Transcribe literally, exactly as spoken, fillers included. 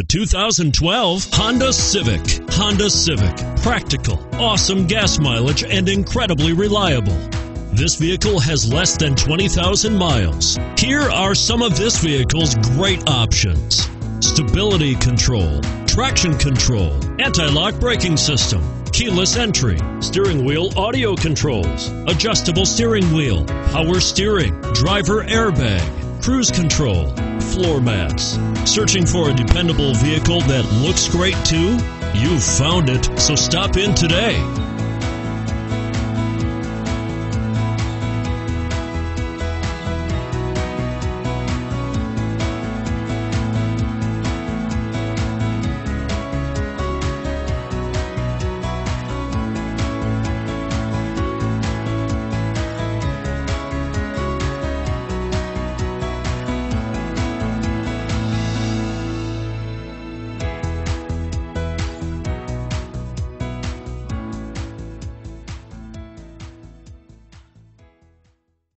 The two thousand twelve Honda Civic. Honda Civic. Practical, awesome gas mileage, and incredibly reliable. This vehicle has less than twenty thousand miles. Here are some of this vehicle's great options: stability control, traction control, anti-lock braking system, keyless entry, steering wheel audio controls, adjustable steering wheel, power steering, driver airbag, cruise control, floor mats. Searching for a dependable vehicle that looks great too? You've found it, so stop in today.